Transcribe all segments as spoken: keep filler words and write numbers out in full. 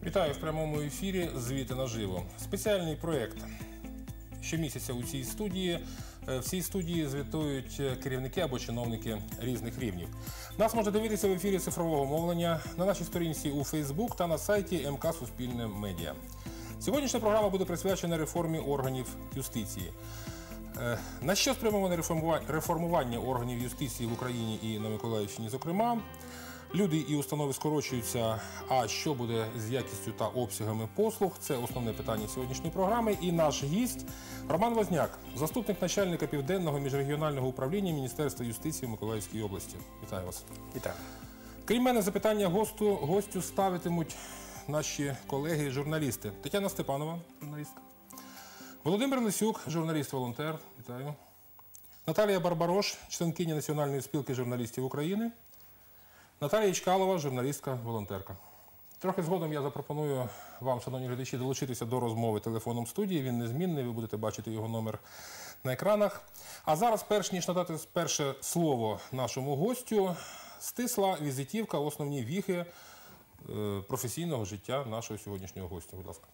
Вітаю в прямому ефірі «Звіти наживо». Спеціальний проєкт. Щомісяця у цій студії, в цій студії звітують керівники або чиновники різних рівнів. Нас можна дивитися в ефірі цифрового мовлення на нашій сторінці у Фейсбук та на сайті ем ка Суспільне Медіа. Сьогоднішня програма буде присвячена реформі органів юстиції. На що спрямоване реформування органів юстиції в Україні і на Миколаївщині, зокрема? Люди і установи скорочуються, а що буде з якістю та обсягами послуг? Це основне питання сьогоднішньої програми. І наш гість Роман Возняк, заступник начальника Південного міжрегіонального управління Міністерства юстиції в Миколаївській області. Вітаю вас. Вітаю. Крім мене, запитання гостю, гостю ставитимуть наші колеги-журналісти. Тетяна Степанова, журналістка. Володимир Лисюк, журналіст-волонтер. Вітаю. Наталія Барбарош, членкиня Національної спілки журналістів України. Наталія Чкалова, журналістка-волонтерка. Трохи згодом я запропоную вам, шановні глядачі, долучитися до розмови телефоном студії. Він незмінний, ви будете бачити його номер на екранах. А зараз, перш ніж надати перше слово нашому гостю, стисла візитівка, основні віхи професійного життя нашого сьогоднішнього гостя. Будь ласка.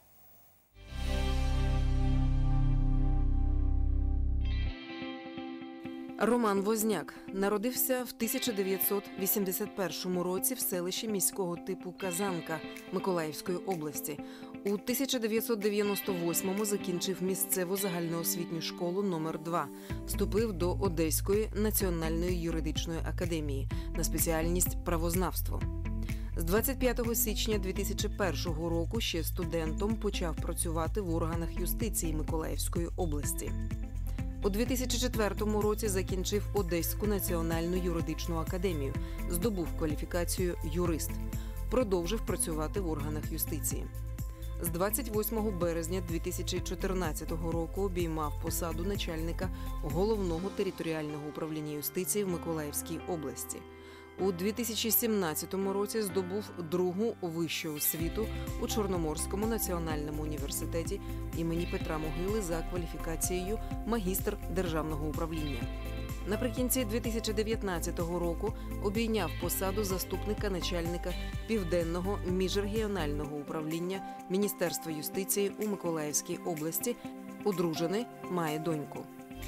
Роман Возняк народився в тисяча дев'ятсот вісімдесят першому році в селищі міського типу Казанка Миколаївської області. У тисяча дев'ятсот дев'яносто восьмому закінчив місцеву загальноосвітню школу номер два. Вступив до Одеської національної юридичної академії на спеціальність правознавство. З двадцять п'ятого січня дві тисячі першого року ще студентом почав працювати в органах юстиції Миколаївської області. У дві тисячі четвертому році закінчив Одеську національну юридичну академію, здобув кваліфікацію юрист. Продовжив працювати в органах юстиції. З двадцять восьмого березня дві тисячі чотирнадцятого року обіймав посаду начальника Головного територіального управління юстиції в Миколаївській області. У дві тисячі сімнадцятому році здобув другу вищу освіту у Чорноморському національному університеті імені Петра Могили за кваліфікацією магістр державного управління. Наприкінці дві тисячі дев'ятнадцятого року обійняв посаду заступника начальника Південного міжрегіонального управління Міністерства юстиції у Миколаївській області. Одружений, має доньку.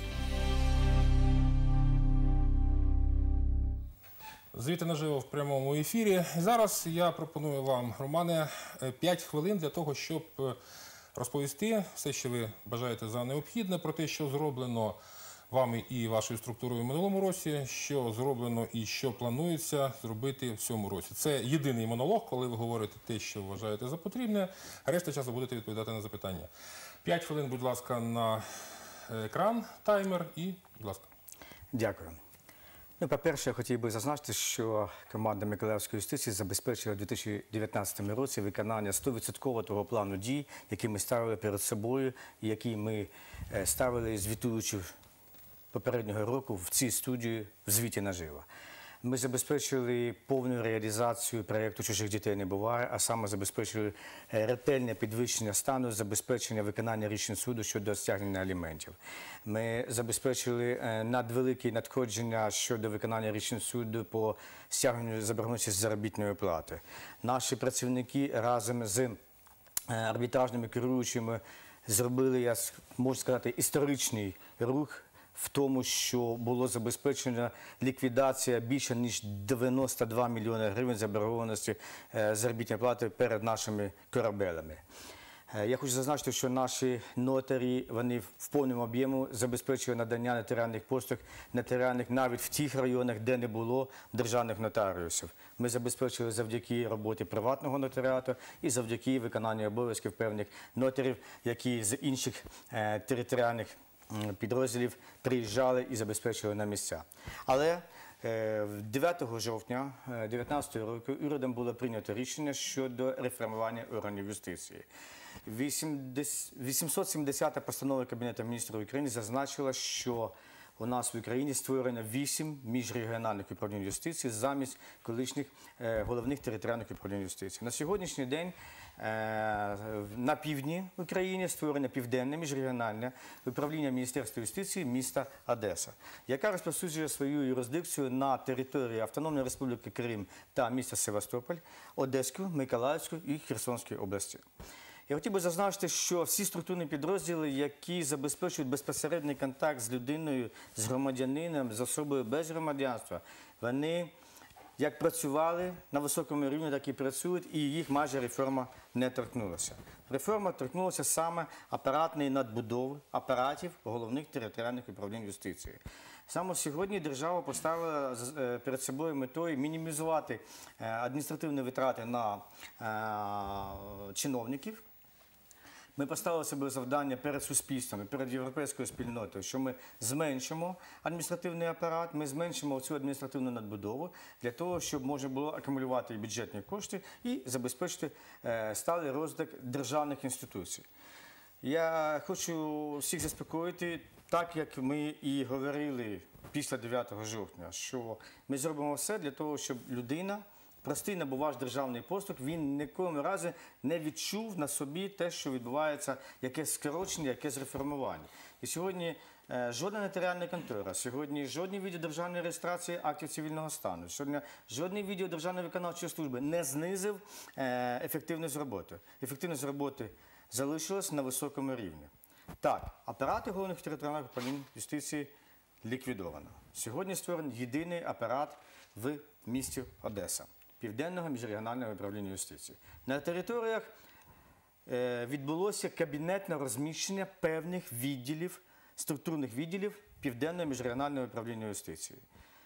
Звіти наживо в прямому ефірі. Зараз я пропоную вам, Романе, п'ять хвилин для того, щоб розповісти все, що ви бажаєте за необхідне, про те, що зроблено вами і вашою структурою в минулому році, що зроблено і що планується зробити в цьому році. Це єдиний монолог, коли ви говорите те, що вважаєте за потрібне, а решта часу будете відповідати на запитання. П'ять хвилин, будь ласка, на екран, таймер і, будь ласка. Дякую. Ну, по-перше, я хотів би зазначити, що команда Миколаївської юстиції забезпечила у дві тисячі дев'ятнадцятому році виконання сто відсотків того плану дій, який ми ставили перед собою і який ми ставили, звітуючи попереднього року в цій студії в звіті наживо. Ми забезпечили повну реалізацію проєкту «Чужих дітей не буває», а саме забезпечили ретельне підвищення стану, забезпечення виконання рішень суду щодо стягнення аліментів. Ми забезпечили надвеликі надходження щодо виконання рішень суду по стягненню заборгованості з заробітної плати. Наші працівники разом з арбітражними керуючими зробили, я можу сказати, історичний рух в тому, що було забезпечено ліквідація більше ніж дев'яносто два мільйони гривень заборгованості заробітної плати перед нашими корабелями. Я хочу зазначити, що наші нотарі, вони в повному об'єму забезпечили надання нотаріальних послуг нотаріальних навіть в тих районах, де не було державних нотаріусів. Ми забезпечили завдяки роботі приватного нотаріату і завдяки виконанню обов'язків певних нотарів, які з інших е, територіальних підрозділів приїжджали і забезпечили на місця. Але дев'ятого жовтня дві тисячі дев'ятнадцятого року урядом було прийнято рішення щодо реформування органів юстиції. вісімсот сімдесята постанова Кабінету міністрів України зазначила, що у нас в Україні створено вісім міжрегіональних управлінь юстиції замість колишніх е, головних територіальних управлінь юстиції. На сьогоднішній день е, на півдні України створено Південне міжрегіональне управління Міністерства юстиції міста Одеса, яка розповсюджує свою юрисдикцію на території Автономної Республіки Крим та міста Севастополь, Одеської, Миколаївської і Херсонської області. Я хотів би зазначити, що всі структурні підрозділи, які забезпечують безпосередній контакт з людиною, з громадянином, з особою без громадянства, вони як працювали на високому рівні, так і працюють, і їх майже реформа не торкнулася. Реформа торкнулася саме апаратної надбудови апаратів головних територіальних управлінь юстиції. Саме сьогодні держава поставила перед собою метою мінімізувати адміністративні витрати на чиновників. Ми поставили себе завдання перед суспільством, перед європейською спільнотою, що ми зменшимо адміністративний апарат, ми зменшимо цю адміністративну надбудову для того, щоб можна було акумулювати бюджетні кошти і забезпечити сталий розвиток державних інституцій. Я хочу всіх заспокоїти, так як ми і говорили після дев'ятого жовтня, що ми зробимо все для того, щоб людина, простий набувач державний послуг, він ніколи разу не відчув на собі те, що відбувається, якесь скорочення, якесь реформування. І сьогодні е, жодна нотаріальна контора, сьогодні жодний відділ державної реєстрації актів цивільного стану, сьогодні жодний відділ Державної виконавчої служби не знизив е, ефективність роботи. Ефективність роботи залишилась на високому рівні. Так, апарати головних територіальних управлінь юстиції ліквідовано. Сьогодні створений єдиний апарат в місті Одеса. Південного міжрегіонального управління юстиції. На територіях е, відбулося кабінетне розміщення певних відділів, структурних відділів Південного міжрегіонального управління юстиції.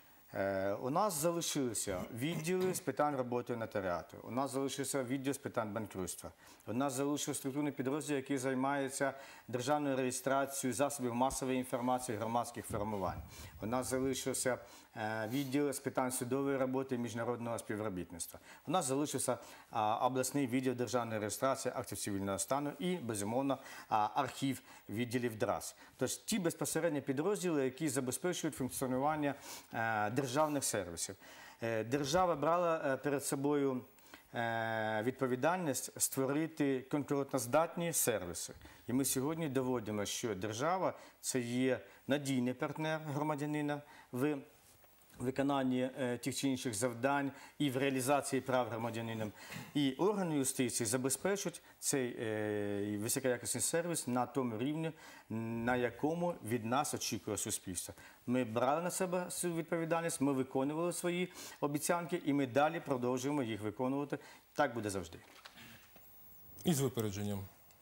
Е, у нас залишилися відділи з питань роботи нотаріату, у нас залишився відділ з питань банкрутства, у нас залишився структурний підрозділ, який займається державною реєстрацією засобів масової інформації громадських формувань. У нас залишився е, відділ з питань судової роботи і міжнародного співробітництва. У нас залишився е, обласний відділ державної реєстрації актів цивільного стану і, безумовно, е, архів відділів ДРАС. Тож ті безпосередні підрозділи, які забезпечують функціонування е, державних сервісів. Е, держава брала е, перед собою відповідальність створити конкурентоздатні сервіси. І ми сьогодні доводимо, що держава – це є надійний партнер громадянина в виконанні тих чи інших завдань і в реалізації прав громадянина. І органи юстиції забезпечують цей е, високоякісний сервіс на тому рівні, на якому від нас очікує суспільство. Ми брали на себе цю відповідальність, ми виконували свої обіцянки і ми далі продовжуємо їх виконувати. Так буде завжди. І з випередженням.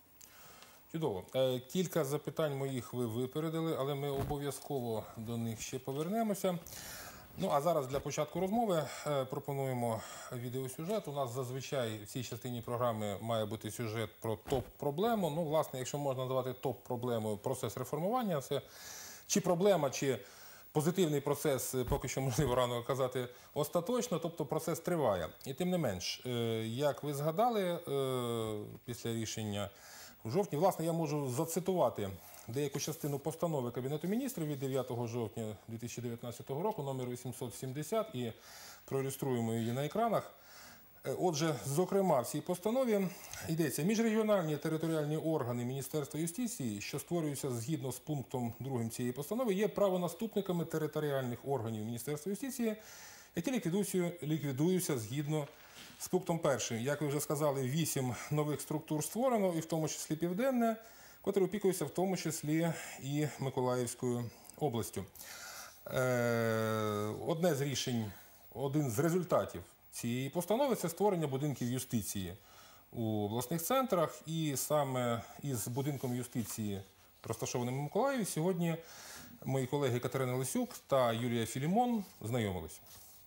Чудово. Кілька запитань моїх ви випередили, але ми обов'язково до них ще повернемося. Ну, а зараз для початку розмови е, пропонуємо відеосюжет. У нас зазвичай в цій частині програми має бути сюжет про топ-проблему. Ну, власне, якщо можна назвати топ-проблемою процес реформування, це чи проблема, чи позитивний процес, поки що, можливо, рано казати остаточно, тобто процес триває. І тим не менш, е, як ви згадали е, після рішення в жовтні, власне, я можу зацитувати деяку частину постанови Кабінету міністрів від дев'ятого жовтня дві тисячі дев'ятнадцятого року, номер вісімсот сімдесят, і проілюструємо її на екранах. Отже, зокрема, в цій постанові йдеться: міжрегіональні територіальні органи Міністерства юстиції, що створюються згідно з пунктом другим цієї постанови, є правонаступниками територіальних органів Міністерства юстиції, які ліквідуються, ліквідуються згідно з пунктом першим. Як ви вже сказали, вісім нових структур створено, і в тому числі Південне, котрий опікується в тому числі і Миколаївською областю. Одне з рішень, один з результатів цієї постанови – це створення будинків юстиції у обласних центрах. І саме із будинком юстиції, розташованим у Миколаєві, сьогодні мої колеги Катерина Лисюк та Юлія Філімон знайомились.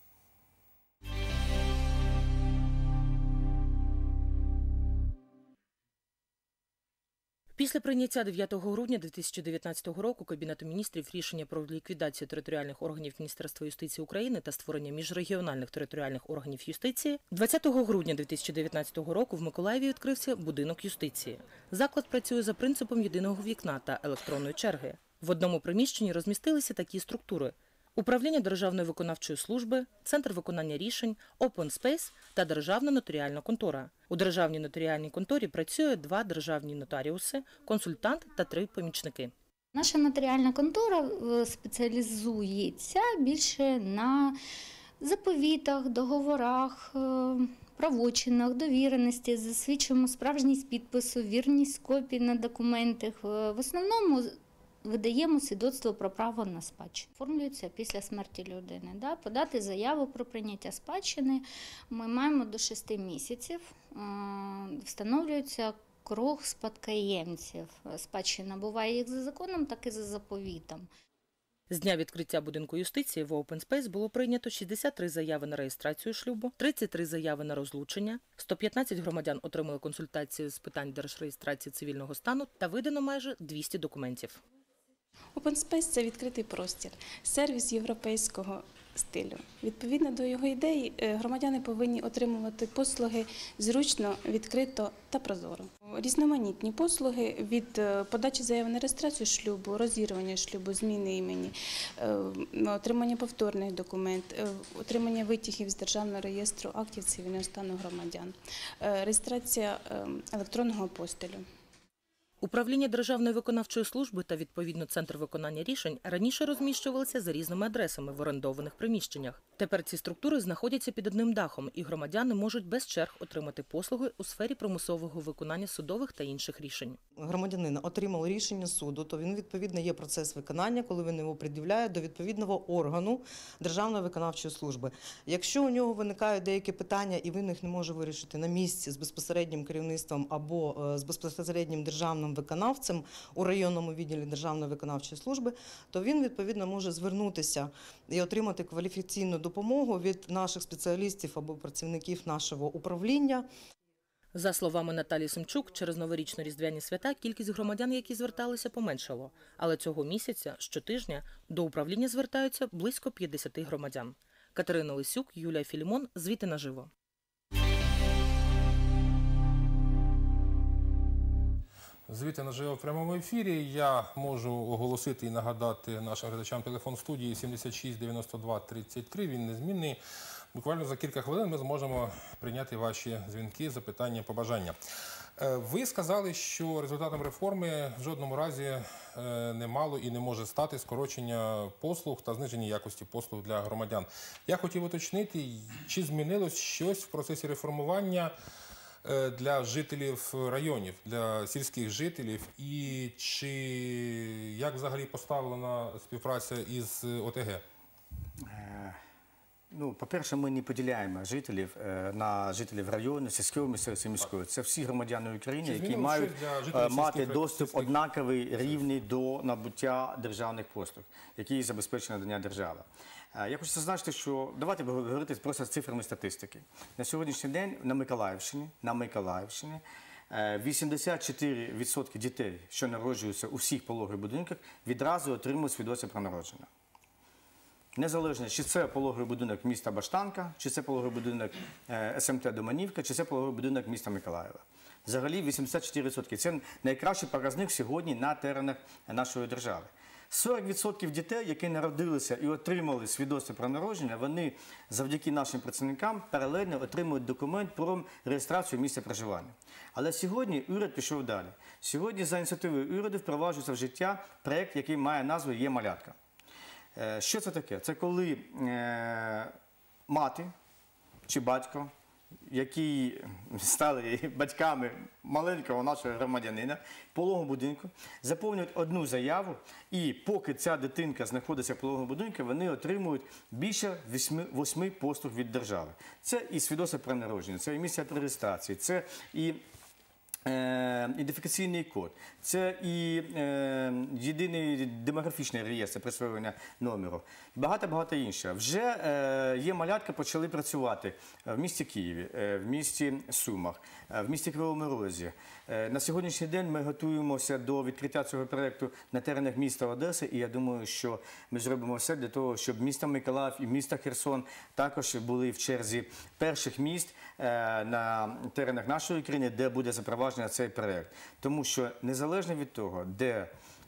Після прийняття дев'ятого грудня дві тисячі дев'ятнадцятого року Кабінетом міністрів рішення про ліквідацію територіальних органів Міністерства юстиції України та створення міжрегіональних територіальних органів юстиції, двадцятого грудня дві тисячі дев'ятнадцятого року в Миколаєві відкрився будинок юстиції. Заклад працює за принципом єдиного вікна та електронної черги. В одному приміщенні розмістилися такі структури: Управління Державної виконавчої служби, Центр виконання рішень, Open Space та Державна нотаріальна контора. У Державній нотаріальній конторі працює два державні нотаріуси, консультант та три помічники. Наша нотаріальна контора спеціалізується більше на заповітах, договорах, правочинах, довіреності, засвідчуємо справжність підпису, вірність копій на документах. В основному видаємо свідоцтво про право на спадщину. Оформлюється після смерті людини. Да? Подати заяву про прийняття спадщини ми маємо до шести місяців. Встановлюється круг спадкоємців. Спадщина буває як за законом, так і за заповітом. З дня відкриття будинку юстиції в Open Space було прийнято шістдесят три заяви на реєстрацію шлюбу, тридцять три заяви на розлучення, сто п'ятнадцять громадян отримали консультації з питань держреєстрації цивільного стану та видано майже двісті документів. Open Space – це відкритий простір, сервіс європейського стилю. Відповідно до його ідеї, громадяни повинні отримувати послуги зручно, відкрито та прозоро. Різноманітні послуги від подачі заяви на реєстрацію шлюбу, розірвання шлюбу, зміни імені, отримання повторних документів, отримання витягів з Державного реєстру актів цивільного стану громадян, реєстрація електронного апостилю. Управління Державної виконавчої служби та, відповідно, Центр виконання рішень раніше розміщувалися за різними адресами в орендованих приміщеннях. Тепер ці структури знаходяться під одним дахом, і громадяни можуть без черг отримати послуги у сфері примусового виконання судових та інших рішень. Громадянин отримав рішення суду, то він, відповідно, є процес виконання, коли він його пред'являє до відповідного органу Державної виконавчої служби. Якщо у нього виникають деякі питання і він їх не може вирішити на місці з безпосереднім керівництвом або з безпосереднім державним виконавцем у районному відділі Державної виконавчої служби, то він, відповідно, може звернутися і отримати кваліфікаційну допомогу від наших спеціалістів або працівників нашого управління. За словами Наталії Семчук, через новорічно-різдвяні свята кількість громадян, які зверталися, поменшало. Але цього місяця, щотижня, до управління звертаються близько п'ятдесят громадян. Катерина Лисюк, Юлія Філімон. Звіти наживо. Звіти наживо в прямому ефірі. Я можу оголосити і нагадати нашим глядачам телефон студії сімдесят шість дев'яносто два тридцять три. Він незмінний. Буквально за кілька хвилин ми зможемо прийняти ваші дзвінки, запитання, побажання. Ви сказали, що результатом реформи в жодному разі не мало і не може стати скорочення послуг та зниження якості послуг для громадян. Я хотів уточнити, чи змінилось щось в процесі реформування для жителів районів, для сільських жителів, і чи як взагалі поставлена співпраця із О Те Ге? Ну, по-перше, ми не поділяємо жителів на жителів району, сільської місцевості, міської. Це всі громадяни України, які мають мати доступ однаковий, рівний до набуття державних послуг, які забезпечені надання держави. Я хочу зазначити, що давайте говорити просто з цифрами статистики. На сьогоднішній день на Миколаївщині, на Миколаївщині вісімдесят чотири відсотки дітей, що народжуються у всіх пологових будинках, відразу отримують свідоцтво про народження. Незалежно, чи це пологовий будинок міста Баштанка, чи це пологовий будинок Ес Ем Те Доманівка, чи це пологовий будинок міста Миколаєва. Взагалі вісімдесят чотири відсотки. Це найкращий показник сьогодні на теренах нашої держави. сорок відсотків дітей, які народилися і отримали свідоцтво про народження, вони завдяки нашим працівникам паралельно отримують документ про реєстрацію місця проживання. Але сьогодні уряд пішов далі. Сьогодні за ініціативою уряду впроваджується в життя проєкт, який має назву «Є малятка». Що це таке? Це коли е, мати чи батько, які стали батьками маленького нашого громадянина, в пологовому будинку, заповнюють одну заяву, і поки ця дитинка знаходиться в пологовому будинку, вони отримують більше восьми послуг від держави. Це і свідоцтво про народження, це і місце реєстрації, це і ідентифікаційний код, це і е, єдиний демографічний реєстр присвоєння номеру, багато-багато іншого. Вже е, є малятка, почали працювати в місті Києві, е, в місті Сумах, е, в місті Кривому Розі. Е, на сьогоднішній день ми готуємося до відкриття цього проєкту на теренах міста Одеси, і я думаю, що ми зробимо все для того, щоб місто Миколаїв і місто Херсон також були в черзі перших міст е, на теренах нашої країни, де буде запроваджено цей проєкт. Тому що незалежно від того, де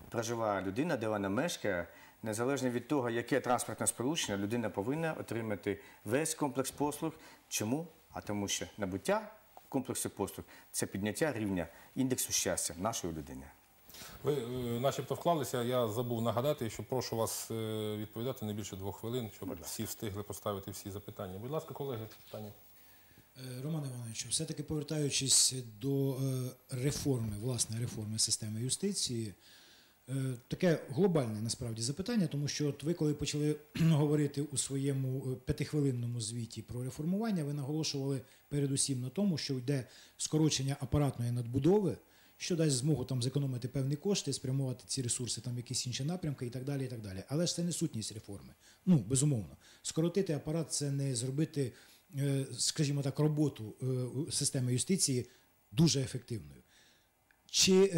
проживає людина, де вона мешкає, незалежно від того, яке транспортне сполучення, людина повинна отримати весь комплекс послуг. Чому? А тому що набуття комплексу послуг – це підняття рівня індексу щастя нашої людини. Ви е, начебто вклалися, я забув нагадати, що прошу вас е, відповідати не більше двох хвилин, щоб всі встигли поставити всі запитання. Будь ласка, колеги, питання. Роман Іванович, все-таки повертаючись до е, реформи, власне, реформи системи юстиції, е, таке глобальне насправді запитання, тому що от ви, коли почали говорити у своєму п'ятихвилинному звіті про реформування, ви наголошували передусім на тому, що йде скорочення апаратної надбудови, що дасть змогу там зекономити певні кошти, спрямувати ці ресурси там в якісь інші напрямки і так далі, і так далі. Але ж це не сутність реформи. Ну, безумовно. Скоротити апарат – це не зробити, скажімо так, роботу системи юстиції дуже ефективною. Чи,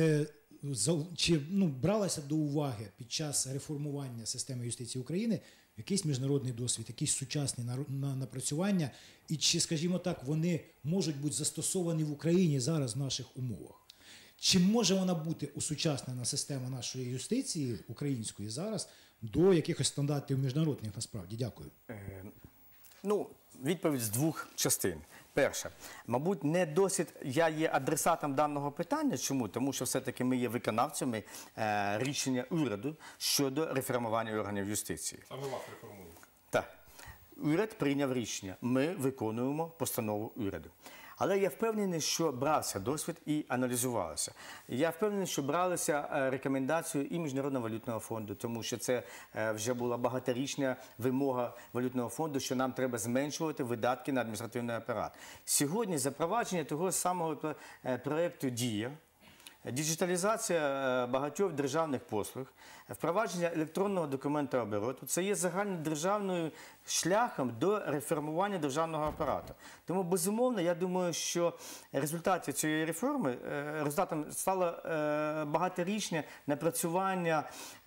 чи ну, бралася до уваги під час реформування системи юстиції України якийсь міжнародний досвід, якісь сучасні напрацювання, і чи, скажімо так, вони можуть бути застосовані в Україні зараз в наших умовах? Чи може вона бути усучаснена система нашої юстиції української зараз до якихось стандартів міжнародних насправді? Дякую. Е, ну, відповідь з двох частин. Перше, мабуть, не досить я є адресатом даного питання. Чому? Тому що все-таки ми є виконавцями е, рішення уряду щодо реформування органів юстиції. Саме вас реформують. Так. Уряд прийняв рішення. Ми виконуємо постанову уряду. Але я впевнений, що брався досвід і аналізувалося. Я впевнений, що бралися рекомендації і Міжнародного валютного фонду, тому що це вже була багаторічна вимога валютного фонду, що нам треба зменшувати видатки на адміністративний апарат. Сьогодні запровадження того самого проєкту «Дія», діджиталізація багатьох державних послуг, впровадження електронного документообороту – це є загальнодержавним шляхом до реформування державного апарату. Тому, безумовно, я думаю, що результатом цієї реформи, результатом стало багаторічне напрацювання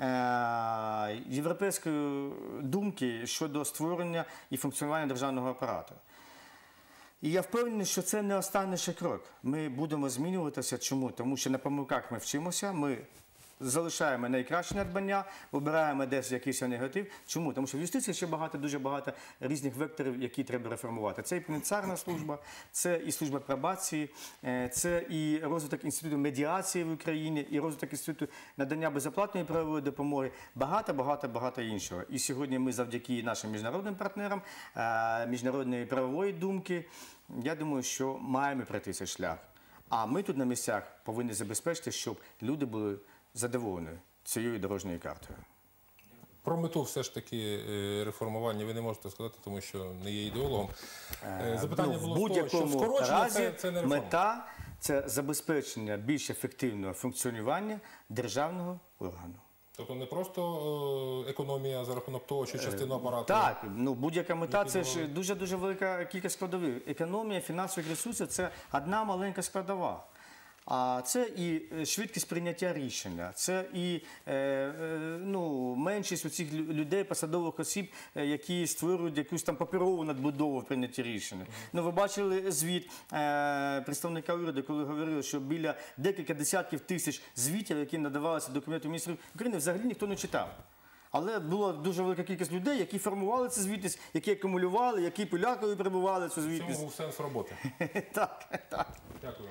європейської думки щодо створення і функціонування державного апарату. І я впевнений, що це не останній ще крок. Ми будемо змінюватися. Чому? Тому що на помилках ми вчимося, ми залишаємо найкраще надбання, вибираємо десь якийсь негатив. Чому? Тому що в юстиції ще багато, дуже багато різних векторів, які треба реформувати. Це і пенітенціарна служба, це і служба пробації, це і розвиток інституту медіації в Україні, і розвиток інституту надання безоплатної правової допомоги, багато-багато-багато іншого. І сьогодні ми завдяки нашим міжнародним партнерам, міжнародної правової думки, я думаю, що маємо пройти цей шлях. А ми тут на місцях повинні забезпечити, щоб люди були задоволені цією дорожньою картою. Про мету все ж таки реформування ви не можете сказати, тому що не є ідеологом. Запитання Ну, було в з того, що будь-якому скорочення разі це, це не реформа. мета – це забезпечення більш ефективного функціонування державного органу. Тобто не просто економія за рахунок того, що частину апарату... Так, ну будь-яка мета – це ж дуже-дуже велика кількість складових. Економія фінансових ресурсів – це одна маленька складова. А це і швидкість прийняття рішення, це і е, е, ну, меншість оцих людей, посадових осіб, які створюють якусь там паперову надбудову в прийнятті рішення. Ну, ви бачили звіт е, представника уряду, коли говорили, що біля декілька десятків тисяч звітів, які надавалися до Кабінету міністрів України, взагалі ніхто не читав. Але була дуже велика кількість людей, які формували цю звітність, які акумулювали, які полякові прибували цю звітність. В цьому був сенс роботи. Так, так. Дякую.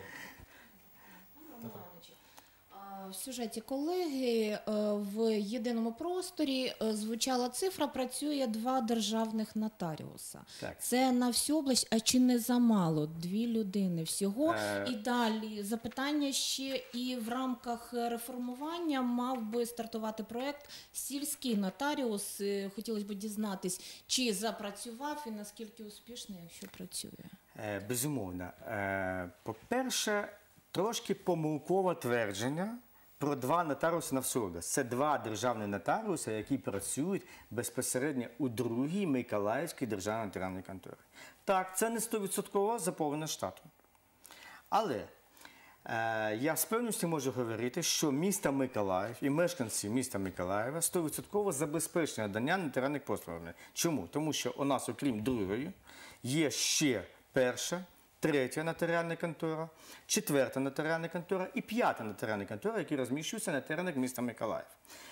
В сюжеті колеги в єдиному просторі звучала цифра, працює два державних нотаріуса. Так. Це на всю область, а чи не замало? Дві людини всього. Е... І далі запитання ще і в рамках реформування мав би стартувати проєкт «Сільський нотаріус». Хотілося б дізнатись, чи запрацював і наскільки успішно, якщо працює? Е, безумовно. Е, по-перше, трошки помилкове твердження про два нотаріуси на всю область. Це два державні нотаріуси, які працюють безпосередньо у другій Миколаївській державній нотаріальній конторі. Так, це не сто відсотків заповнення штату. Але е, я з певністю можу говорити, що місто Миколаїв і мешканці міста Миколаєва сто відсотків забезпечені надання нотаріальних послуг. Чому? Тому що у нас, окрім другої, є ще перша, третя нотаріальна контора, четверта нотаріальна контора і п'ята нотаріальна контора, які розміщуються на теренах міста Миколаїв,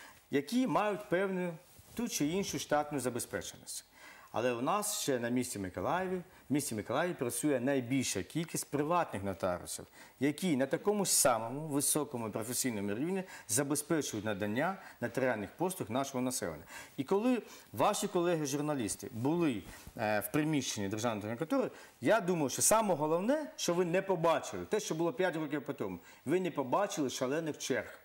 які мають певну ту чи іншу штатну забезпеченість. Але у нас ще на місті Миколаєві, в місті Миколаєві працює найбільша кількість приватних нотаріусів, які на такому ж самому високому професійному рівні забезпечують надання нотаріальних послуг нашого населення. І коли ваші колеги-журналісти були е, в приміщенні Державної нотаріальної контори, я думаю, що саме головне, що ви не побачили, те, що було п'ять років по тому, ви не побачили шалених черг.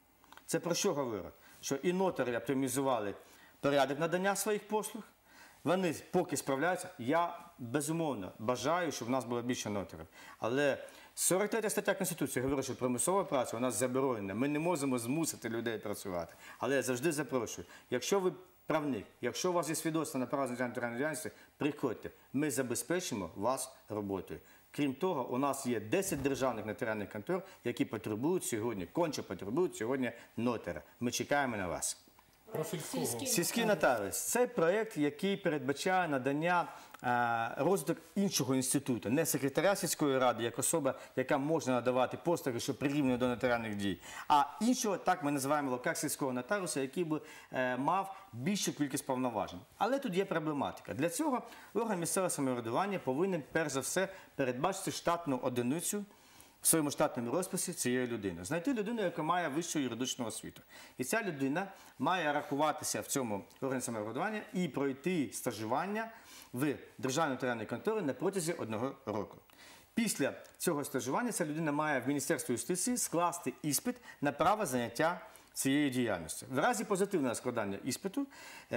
Це про що говорить? Що і нотарі оптимізували порядок надання своїх послуг, вони поки справляються. Я, безумовно, бажаю, щоб в нас було більше нотарів. Але сорок третя стаття Конституції говорить, що примусова праця у нас заборонена. Ми не можемо змусити людей працювати. Але я завжди запрошую, якщо ви правник, якщо у вас є свідоцтво на право з нотаріальної діяльності, приходьте, ми забезпечимо вас роботою. Крім того, у нас є десять державних нотаріальних контор, які потребують сьогодні, конче потребують сьогодні нотаря. Ми чекаємо на вас. Про сільського. Сільський нотаріус – це проєкт, який передбачає надання е, розвиток іншого інституту, не секретаря сільської ради, як особа, яка може надавати послуги, що прирівнює до нотаріальних дій, а іншого, так ми називаємо локак сільського нотаріуса, який би е, мав більшу кількість повноважень. Але тут є проблематика. Для цього орган місцевого самоврядування повинен, перш за все, передбачити штатну одиницю в своєму штатному розписі цієї людини. Знайти людину, яка має вищу юридичну освіту. І ця людина має рахуватися в цьому органі самоврядування і пройти стажування в Державній нотаріальній конторі на протязі одного року. Після цього стажування ця людина має в Міністерстві юстиції скласти іспит на право заняття цієї діяльності. В разі позитивного складання іспиту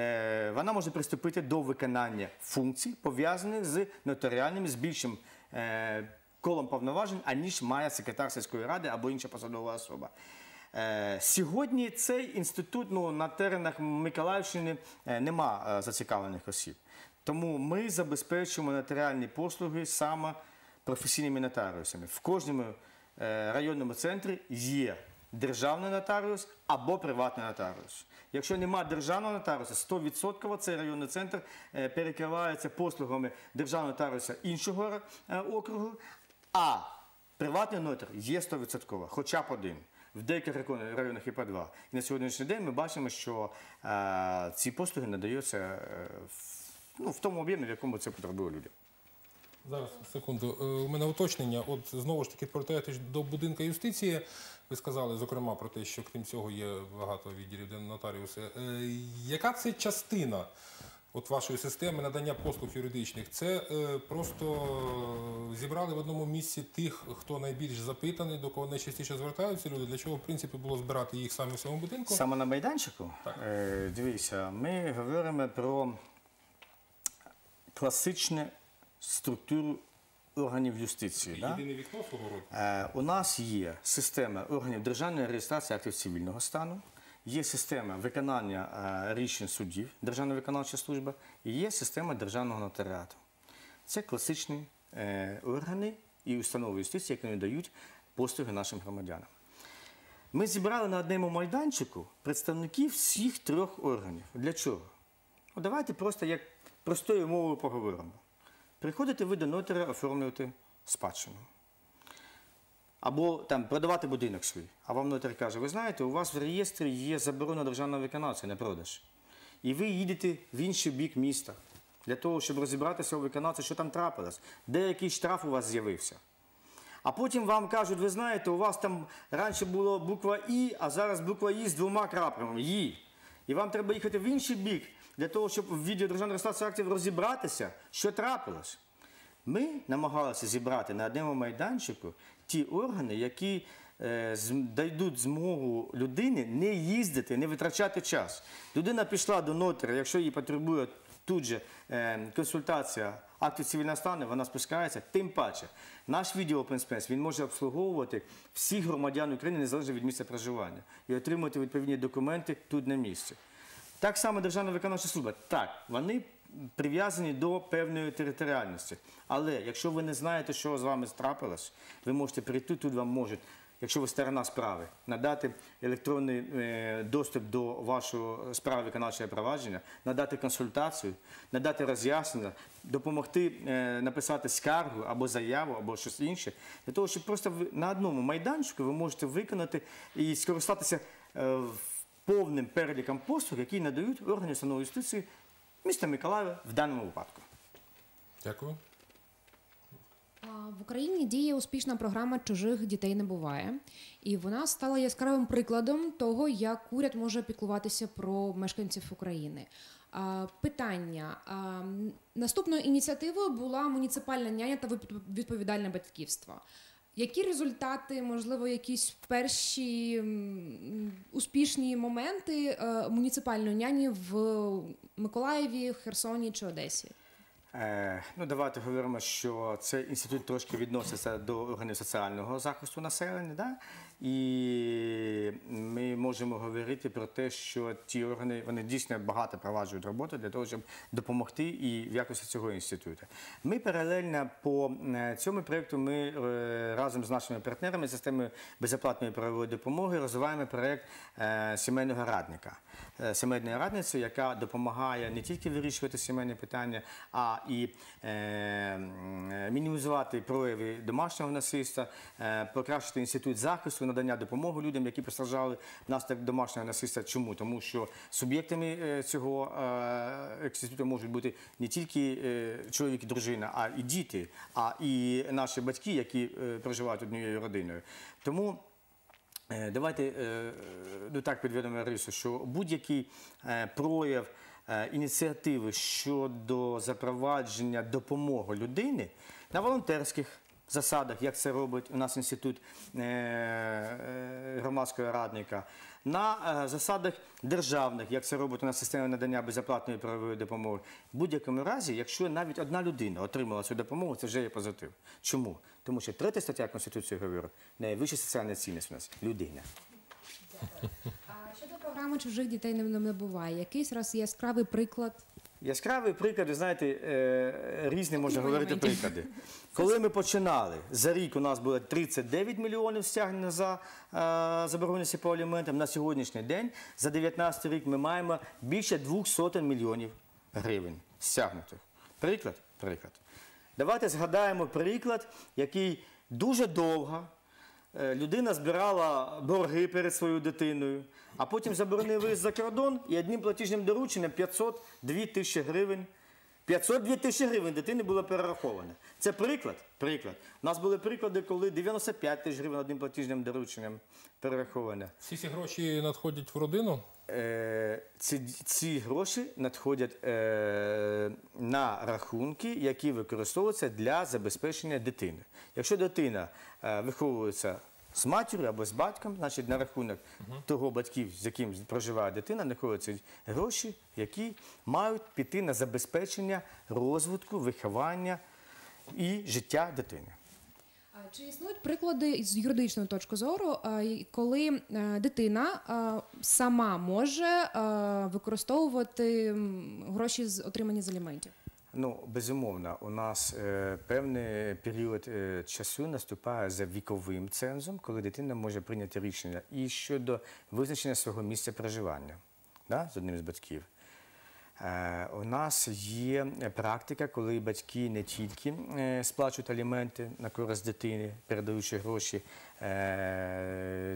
е, вона може приступити до виконання функцій, пов'язаних з нотаріальними, з більшим е, колом повноважень, аніж має секретар сільської ради або інша посадова особа. Е, сьогодні цей інститут, ну, на теренах Миколаївщини е, нема е, зацікавлених осіб. Тому ми забезпечуємо нотаріальні послуги саме професійними нотаріусами. В кожному е, районному центрі є державний нотаріус або приватний нотаріус. Якщо немає державного нотаріуса, сто відсотків цей районний центр е, перекривається послугами державного нотаріуса іншого е, округу, а приватний нотар є сто відсотків, хоча б один. В деяких районах і по два. І на сьогоднішній день ми бачимо, що е, ці послуги надаються е, в, ну, в тому об'ємі, в якому це потребує людям. Зараз, секунду. Е, У мене уточнення. От знову ж таки, повертаючись до будинку юстиції, ви сказали, зокрема, про те, що крім цього є багато відділів, де нотаріуси. Е, Яка це частина от вашої системи надання послуг юридичних? Це е, просто зібрали в одному місці тих, хто найбільш запитаний, до кого найчастіше звертаються люди? Для чого, в принципі, було збирати їх саме в цьому будинку? Саме на майданчику? Е, дивіться, ми говоримо про класичну структуру органів юстиції. Єдине вікно свого роду? Е, у нас є система органів державної реєстрації актів цивільного стану, є система виконання е, рішень суддів, Державна виконавча служба, і є система державного нотаріату. Це класичні е, органи і установи юстиції, які надають послуги нашим громадянам. Ми зібрали на одному майданчику представників всіх трьох органів. Для чого? Ну, давайте просто як простою мовою поговоримо. Приходите ви до нотаря оформлювати спадщину. Або там продавати будинок свій. А вам нотар каже, ви знаєте, у вас в реєстрі є заборона державного виконавця на продаж. І ви їдете в інший бік міста для того, щоб розібратися у виконавця, що там трапилось, де який штраф у вас з'явився. А потім вам кажуть, ви знаєте, у вас там раніше була буква І, а зараз буква І з двома крапками, «І». І вам треба їхати в інший бік для того, щоб в відділі державної реєстрації актів розібратися, що трапилось. Ми намагалися зібрати на одному майданчику ті органи, які е, дадуть змогу людині не їздити, не витрачати час. Людина пішла до нотаря, якщо їй потребує тут же е, консультація актів цивільного стану, вона спускається. Тим паче, наш відділ Open Space, він може обслуговувати всіх громадян України, незалежно від місця проживання, і отримувати відповідні документи тут на місці. Так само Державна виконавча служба. Так, вони прив'язані до певної територіальності. Але якщо ви не знаєте, що з вами трапилось, ви можете прийти, тут вам можуть якщо ви сторона справи, надати електронний е, доступ до вашого справи виконавчого провадження, надати консультацію, надати роз'яснення, допомогти е, написати скаргу або заяву, або щось інше, для того, щоб просто ви, на одному майданчику ви можете виконати і скористатися е, повним переліком послуг, які надають органи установи юстиції міста Миколаєва в даному випадку. Дякую. В Україні діє успішна програма «Чужих дітей не буває». І вона стала яскравим прикладом того, як уряд може піклуватися про мешканців України. Питання. Наступною ініціативою була муніципальна няня та відповідальне батьківство. Які результати, можливо, якісь перші успішні моменти муніципальної няні в Миколаєві, Херсоні чи Одесі? Е, ну, давайте говоримо, що цей інститут трошки відноситься до органів соціального захисту населення, да? І ми можемо говорити про те, що ті органи, вони дійсно багато проваджують роботу для того, щоб допомогти і в якості цього інституту. Ми паралельно по цьому проєкту, ми разом з нашими партнерами з системи безоплатної правової допомоги розвиваємо проєкт сімейного радника. Сімейної радниці, яка допомагає не тільки вирішувати сімейні питання, а і е, мінімізувати прояви домашнього насильства, е, покращити інститут захисту, надання допомоги людям, які постраждали внаслідок домашнього насильства. Чому? Тому що суб'єктами цього е, інституту можуть бути не тільки е, чоловік і дружина, а і діти, а і наші батьки, які е, проживають однією родиною. Тому давайте ну, так підведемо рису, що будь-який прояв ініціативи щодо запровадження допомоги людині на волонтерських засадах, як це робить у нас інститут громадського радника, на засадах державних, як це робить у нас система надання безоплатної правової допомоги. В будь-якому разі, якщо навіть одна людина отримала цю допомогу, це вже є позитив. Чому? Тому що третя стаття Конституції говорить, найвища соціальна цінність у нас – людина. А щодо програми «Чужих дітей не буває», якийсь раз яскравий приклад? Яскравий приклад, ви знаєте, різні можна говорити приклади. Коли ми починали, за рік у нас було тридцять дев'ять мільйонів стягнено за заборгованості по аліментам. На сьогоднішній день, за дев'ятнадцятий рік, ми маємо більше двохсот мільйонів гривень стягнутих. Приклад? Приклад. Давайте згадаємо приклад, який дуже довго людина збирала борги перед своєю дитиною, а потім заборонив виїзд за кордон і одним платіжним дорученням п'ятсот дві тисячі гривень. п'ятсот дві тисячі гривень дитини було перераховано. Це приклад? Приклад. У нас були приклади, коли дев'яносто п'ять тисяч гривень одним платіжним дорученням перераховано. Всі ці гроші надходять в родину? Е, ці, ці гроші надходять е, на рахунки, які використовуються для забезпечення дитини. Якщо дитина е, виховується з матір'ю або з батьком, значить на рахунок uh-huh. того батьків, з яким проживає дитина, знаходяться гроші, які мають піти на забезпечення розвитку, виховання і життя дитини. Чи існують приклади з юридичної точки зору, коли дитина сама може використовувати гроші, отримані з аліментів? Ну, безумовно, у нас е, певний період е, часу наступає за віковим цензом, коли дитина може прийняти рішення і щодо визначення свого місця проживання, да, з одним з батьків. Е, у нас є практика, коли батьки не тільки е, сплачують аліменти на користь дитини, передаючи гроші е,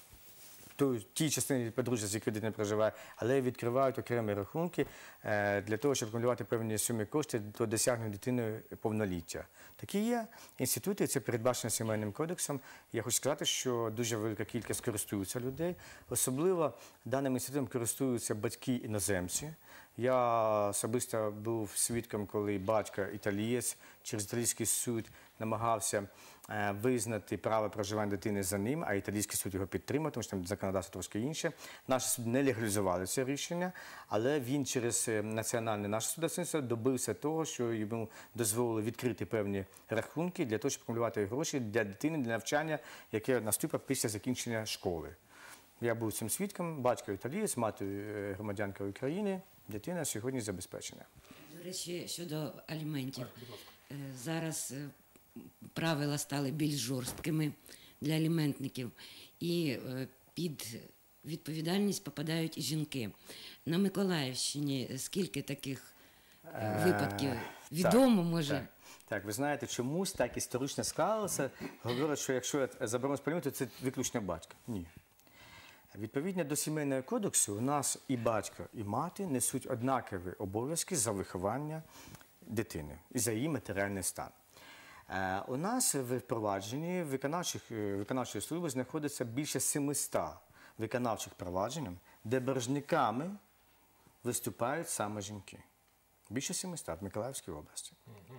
тій частині подружжя, з якою дитина проживає, але відкривають окремі рахунки для того, щоб акумулювати певні суми коштів до досягнення дитиною повноліття. Такі є інститути, це передбачено Сімейним кодексом. Я хочу сказати, що дуже велика кількість користуються людей. Особливо даним інститутом користуються батьки-іноземці. Я особисто був свідком, коли батько італієць через італійський суд намагався визнати право проживання дитини за ним, а італійський суд його підтримав, тому що там законодавство трошки інше. Наші суди не легалізували це рішення, але він через національне наше судочинство добився того, що йому дозволили відкрити певні рахунки для того, щоб акумулювати гроші для дитини, для навчання, яке наступить після закінчення школи. Я був цим свідком, батько італієць, мати громадянка України, дитина сьогодні забезпечена. До речі, щодо аліментів. Зараз правила стали більш жорсткими, для аліментників. І е, під відповідальність попадають і жінки. На Миколаївщині скільки таких е, випадків відомо, так, може? Так. Так, ви знаєте, чомусь так історично склалося. Говорять, що якщо заберемо з поліменту, це виключно батько. Ні. Відповідно до Сімейного кодексу, у нас і батько, і мати несуть однакові обов'язки за виховання дитини і за її матеріальний стан. Е, у нас в впровадженні виконавчих, виконавчої служби знаходиться більше семисот виконавчих проваджень, де боржниками виступають саме жінки. Більше семисот в Миколаївській області.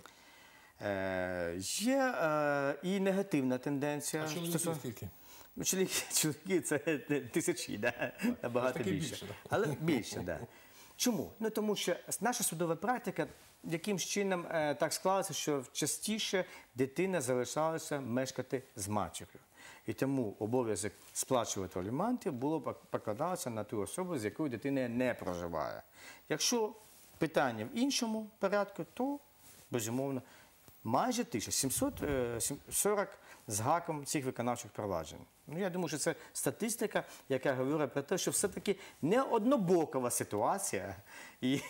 Е, є е, і негативна тенденція. А чоловіки скільки? Ну, чоловіки, чоловіки це тисячі, да? Набагато таки більше. більше, да. Але більше, так. Да. Чому? Ну, тому що наша судова практика якимсь чином е, так склалася, що частіше дитина залишалася мешкати з матір'ю. І тому обов'язок сплачувати аліменти було покладалося на ту особу, з якою дитина не проживає. Якщо питання в іншому порядку, то, безумовно, майже тисяча сімсот сорок з гаком цих виконавчих проваджень. Ну, я думаю, що це статистика, яка говорить про те, що все-таки не однобокова ситуація і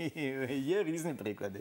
є різні приклади.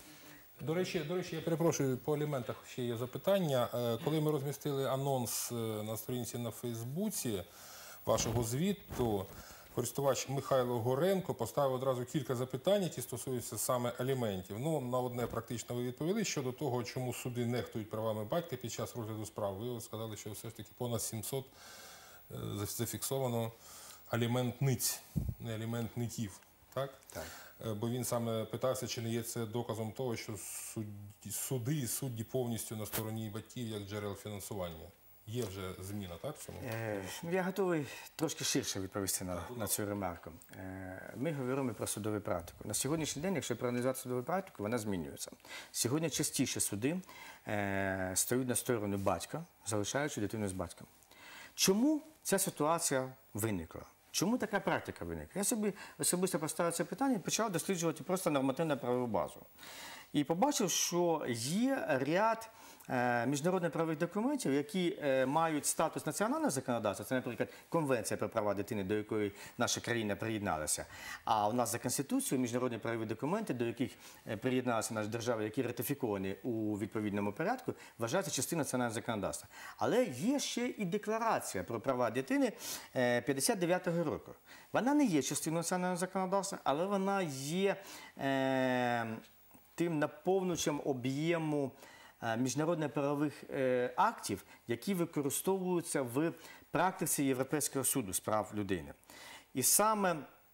До речі, до речі, я перепрошую, по аліментах ще є запитання. Е, Коли ми розмістили анонс е, на сторінці на Фейсбуці вашого звіту, користувач Михайло Горенко поставив одразу кілька запитань, які стосуються саме аліментів. Ну, на одне практично ви відповіли щодо того, чому суди нехтують правами батька під час розгляду справ. Ви сказали, що все ж таки понад сімсот е, зафіксовано аліментниць, не аліментників. Так? Так. Бо він саме питався, чи не є це доказом того, що судді, суди і судді повністю на стороні батьків як джерел фінансування. Є вже зміна, так, в цьому? Е, я готовий трошки ширше відповісти на, на цю ремарку. Е, ми говоримо про судову практику. На сьогоднішній день, якщо проаналізувати судову практику, вона змінюється. Сьогодні частіше суди е, стають на сторону батька, залишаючи дитину з батьком. Чому ця ситуація виникла? Чому така практика виникла? Я собі особисто поставив це питання і почав досліджувати просто нормативно-правову базу. І побачив, що є ряд е, міжнародних правових документів, які е, мають статус національного законодавства. Це, наприклад, Конвенція про права дитини, до якої наша країна приєдналася. А у нас за Конституцією міжнародні правові документи, до яких е, приєдналася наша держава, які ратифіковані у відповідному порядку, вважаються частиною національного законодавства. Але є ще і декларація про права дитини е, п'ятдесят дев'ятого року. Вона не є частиною національного законодавства, але вона є е, тим наповнювачем об'єму міжнародних правових актів, які використовуються в практиці Європейського суду з прав людини. І саме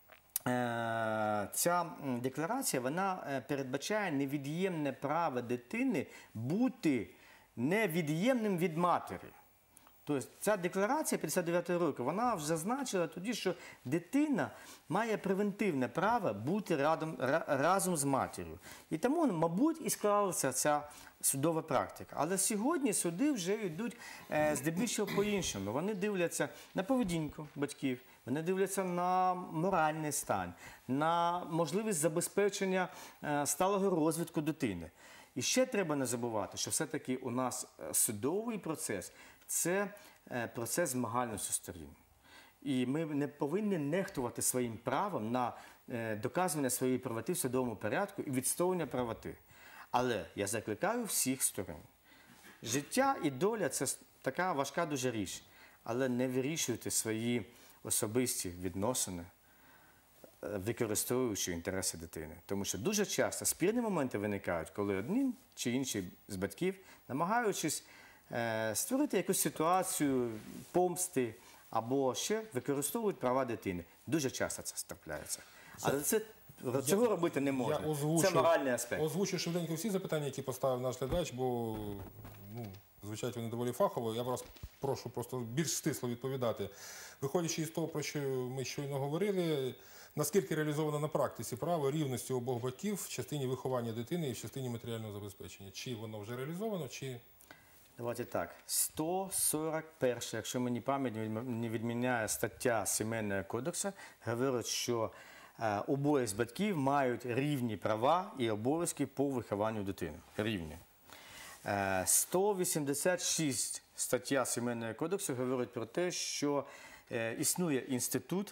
ця декларація, вона передбачає невід'ємне право дитини бути невід'ємним від матері. Тобто ця декларація п'ятдесят дев'ятого року, вона вже зазначила тоді, що дитина має превентивне право бути разом, разом з матір'ю. І тому, мабуть, і склалася ця судова практика. Але сьогодні суди вже йдуть е, здебільшого по-іншому. Вони дивляться на поведінку батьків, вони дивляться на моральний стан, на можливість забезпечення е, сталого розвитку дитини. І ще треба не забувати, що все-таки у нас судовий процес – це процес змагальності сторін. І ми не повинні нехтувати своїм правом на доказування своєї правоти в судовому порядку і відстоювання правоти. Але я закликаю всіх сторін. Життя і доля – це така важка дуже річ. Але не вирішуйте свої особисті відносини, використовуючи інтереси дитини. Тому що дуже часто спірні моменти виникають, коли один чи інший з батьків, намагаючись е, створити якусь ситуацію помсти або ще використовують права дитини. Дуже часто це трапляється. Але це, цього я, робити не можна. Озвучу, це моральний аспект. Озвучу швиденько всі запитання, які поставив наш глядач, бо ну, звичайно вони доволі фахово. Я вас прошу просто більш стисло відповідати. Виходячи із того, про що ми щойно говорили, наскільки реалізовано на практиці право рівності обох батьків в частині виховання дитини і в частині матеріального забезпечення? Чи воно вже реалізовано, чи... Давайте так. сто сорок перша, якщо мені пам'ять не відміняє стаття Сімейного кодексу, говорить, що е, обоє з батьків мають рівні права і обов'язки по вихованню дитини. Рівні. Е, сто вісімдесят шість стаття Сімейного кодексу говорить про те, що е, існує інститут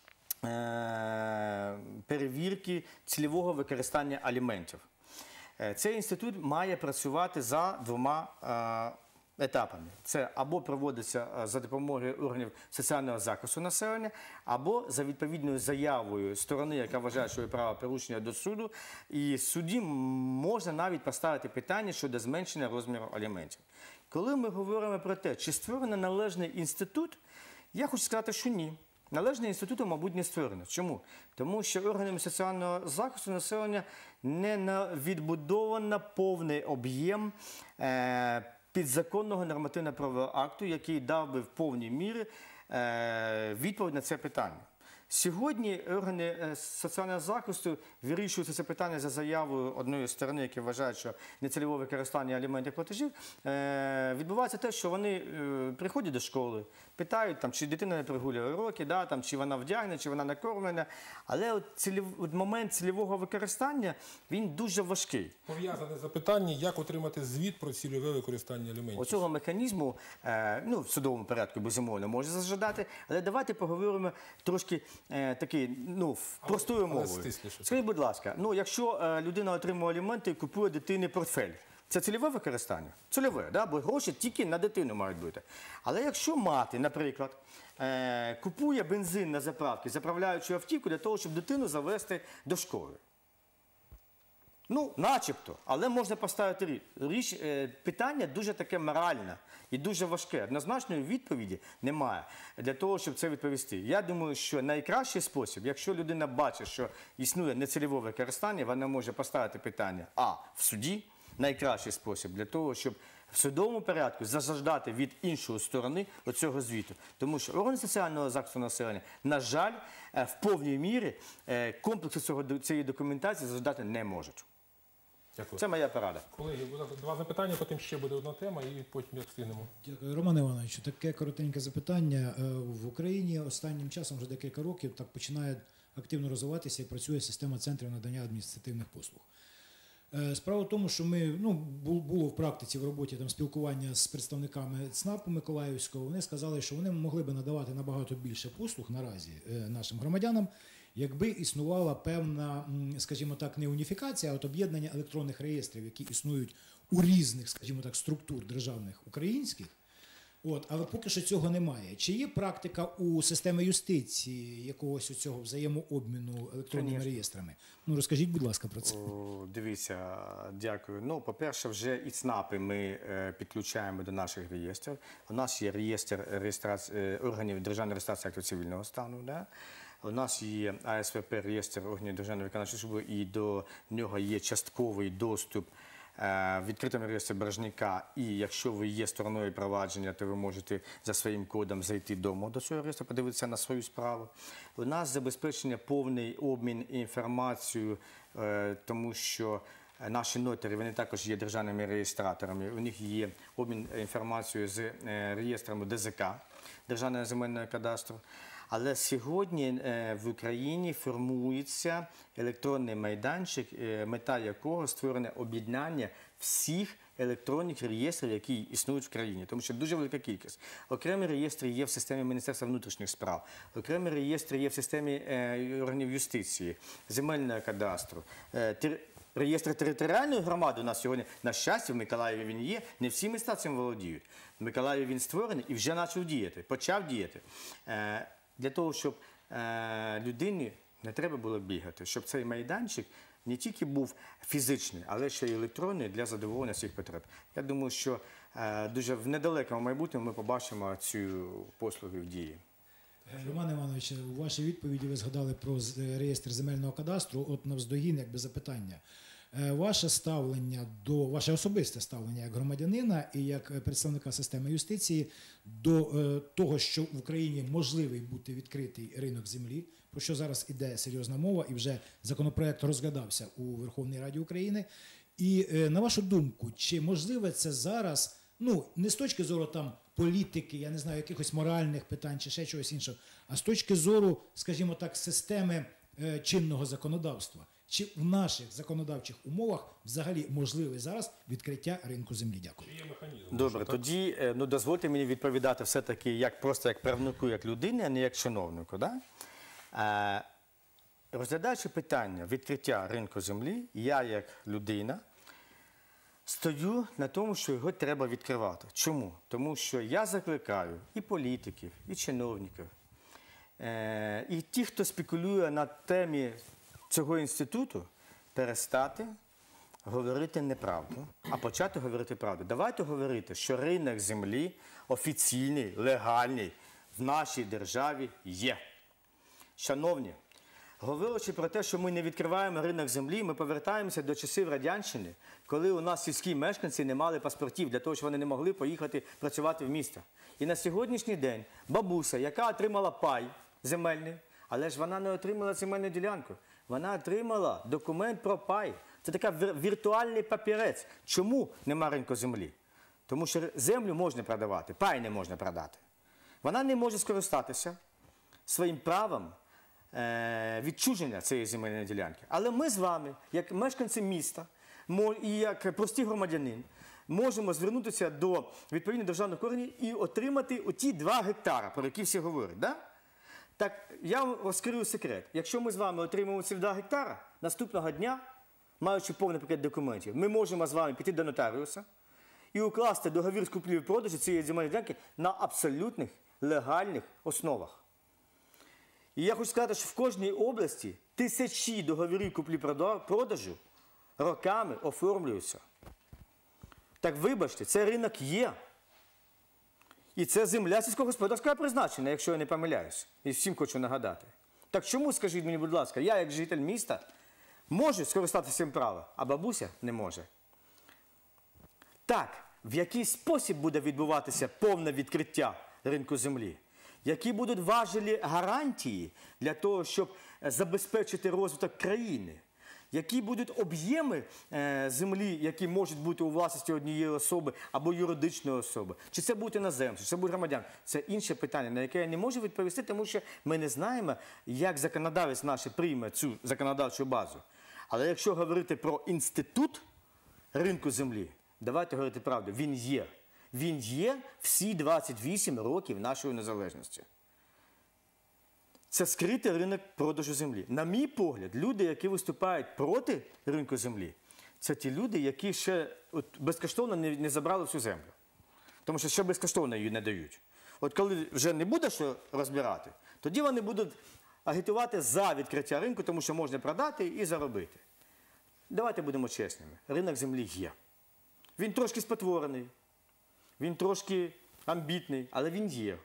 е, перевірки цільового використання аліментів. Е, цей інститут має працювати за двома е, етапами. Це або проводиться за допомогою органів соціального захисту населення, або за відповідною заявою сторони, яка вважає, що є правопорушення, до суду, і судді можна навіть поставити питання щодо зменшення розміру аліментів. Коли ми говоримо про те, чи створений належний інститут, я хочу сказати, що ні. Належний інституту, мабуть, не створено. Чому? Тому що органами соціального захисту населення не відбудовано повний об'єм е, підзаконного нормативно-правового акту, який дав би в повній мірі е, відповідь на це питання. Сьогодні органи соціального захисту вирішують це питання за заявою одної сторони, які вважають, що нецільове використання аліментів платежів. Е, відбувається те, що вони е, приходять до школи, питають, там, чи дитина не прогулює уроки, да, там, чи вона вдягнена, чи вона накормлена. Але от цілів, от момент цільового використання, він дуже важкий. Пов'язане запитання, як отримати звіт про цільове використання аліментів. Оцього механізму, е, ну, в судовому порядку, безумовно, може зажадати, але давайте поговоримо трошки е, такий, ну, простою мовою. Скажіть, будь ласка, ну, якщо е, людина отримує аліменти і купує дитині портфель, це цільове використання? Цільове, да? Бо гроші тільки на дитину мають бути. Але якщо мати, наприклад, е, купує бензин на заправці, заправляючи автівку для того, щоб дитину завести до школи. Ну, начебто, але можна поставити річ. річ е, питання дуже таке моральне і дуже важке. Однозначної відповіді немає для того, щоб це відповісти. Я думаю, що найкращий спосіб, якщо людина бачить, що існує нецільове використання, вона може поставити питання а в суді, найкращий спосіб для того, щоб в судовому порядку заждати від іншої сторони оцього звіту. Тому що органи соціального захисту населення, на жаль, в повній мірі комплексу цього, цієї документації заждати не можуть. Дякую. Це моя порада. Колеги, два запитання, потім ще буде одна тема і потім як встигнемо. Дякую. Роман Іванович, таке коротеньке запитання. В Україні останнім часом вже декілька років так починає активно розвиватися і працює система центрів надання адміністративних послуг. Справа в тому, що ми, ну, було в практиці в роботі там спілкування з представниками ЦНАПу Миколаївського, вони сказали, що вони могли би надавати набагато більше послуг наразі нашим громадянам, якби існувала певна, скажімо так, не уніфікація, а от об'єднання електронних реєстрів, які існують у різних, скажімо так, структур державних українських. От, але поки що цього немає. Чи є практика у системи юстиції якогось цього взаємообміну електронними Конечно. реєстрами? Ну, розкажіть, будь ласка, про це. О, дивіться, дякую. Ну, по-перше, вже і ЦНАПи ми е, підключаємо до наших реєстрів. У нас є реєстр реєстрації е, органів державної реєстрації актів цивільного стану, да? У нас є А С В П, реєстр органів державної виконавчої служби, і до нього є частковий доступ в відкритому реєстрі боржника, і якщо ви є стороною провадження, то ви можете за своїм кодом зайти дому до цього реєстру, подивитися на свою справу. У нас забезпечення повний обмін інформацією, тому що наші нотарі, вони також є державними реєстраторами, у них є обмін інформацією з реєстрами Д З К, Державного земельного кадастру. Але сьогодні в Україні формується електронний майданчик, мета якого створення об'єднання всіх електронних реєстрів, які існують в країні, тому що дуже велика кількість. Окремі реєстри є в системі Міністерства внутрішніх справ, окремі реєстри є в системі органів юстиції, земельного кадастру. Реєстр територіальної громади у нас сьогодні, на щастя, в Миколаєві він є, не всі міста цим володіють. В Миколаєві він створений і вже почав діяти, почав діяти. Для того, щоб е, людині не треба було бігати, щоб цей майданчик не тільки був фізичний, але ще й електронний для задоволення всіх потреб. Я думаю, що е, дуже в недалекому майбутньому ми побачимо цю послугу в дії. Роман Іванович, у вашій відповіді ви згадали про реєстр земельного кадастру. От навздогін, якби запитання. Ваше ставлення до, ваше особисте ставлення як громадянина і як представника системи юстиції до е, того, що в Україні можливий бути відкритий ринок землі, про що зараз іде серйозна мова, і вже законопроект розглядався у Верховній Раді України. І е, на вашу думку, чи можливе це зараз, ну, не з точки зору там політики, я не знаю, якихось моральних питань чи ще чогось іншого, а з точки зору, скажімо так, системи е, чинного законодавства? Чи в наших законодавчих умовах взагалі можливе зараз відкриття ринку землі? Дякую. Є механізм. Добре, тоді е, ну, дозвольте мені відповідати все-таки як, просто як правнику, як людині, а не як чиновнику. Да? Е, розглядаючи питання відкриття ринку землі, я як людина стою на тому, що його треба відкривати. Чому? Тому що я закликаю і політиків, і чиновників, е, і ті, хто спекулює на темі цього інституту, перестати говорити неправду, а почати говорити правду. Давайте говорити, що ринок землі офіційний, легальний в нашій державі є. Шановні, говорячи про те, що ми не відкриваємо ринок землі, ми повертаємося до часів Радянщини, коли у нас сільські мешканці не мали паспортів, для того, щоб вони не могли поїхати працювати в місто. І на сьогоднішній день бабуся, яка отримала пай земельний, але ж вона не отримала земельну ділянку, вона отримала документ про пай. Це такий віртуальний папірець. Чому нема ринку землі? Тому що землю можна продавати, пай не можна продати. Вона не може скористатися своїм правом е- відчуження цієї земельної ділянки. Але ми з вами, як мешканці міста і як прості громадянин, можемо звернутися до відповідних державних органів і отримати оті два гектара, про які всі говорять. Да? Так, я вам розкрию секрет. Якщо ми з вами отримаємо ці два гектара, наступного дня, маючи повний пакет документів, ми можемо з вами піти до нотаріуса і укласти договір з купівлі-продажу цієї земельної ділянки на абсолютних легальних основах. І я хочу сказати, що в кожній області тисячі договорів купівлі-продажу роками оформлюються. Так вибачте, цей ринок є. І це земля сільськогосподарського призначення, якщо я не помиляюсь. І всім хочу нагадати. Так чому, скажіть мені, будь ласка, я, як житель міста, можу скористатися цим правом, а бабуся не може? Так, в який спосіб буде відбуватися повне відкриття ринку землі? Які будуть важелі гарантії для того, щоб забезпечити розвиток країни? Які будуть об'єми е, землі, які можуть бути у власності однієї особи або юридичної особи? Чи це будуть іноземці, чи це будуть громадяни? Це інше питання, на яке я не можу відповісти, тому що ми не знаємо, як законодавець наш прийме цю законодавчу базу. Але якщо говорити про інститут ринку землі, давайте говорити правду, він є. Він є всі двадцять вісім років нашої незалежності. Це скритий ринок продажу землі. На мій погляд, люди, які виступають проти ринку землі, це ті люди, які ще от, безкоштовно не, не забрали всю землю. Тому що ще безкоштовно її не дають. От коли вже не буде що розбирати, тоді вони будуть агітувати за відкриття ринку, тому що можна продати і заробити. Давайте будемо чесними. Ринок землі є. Він трошки спотворений, він трошки амбітний, але він є.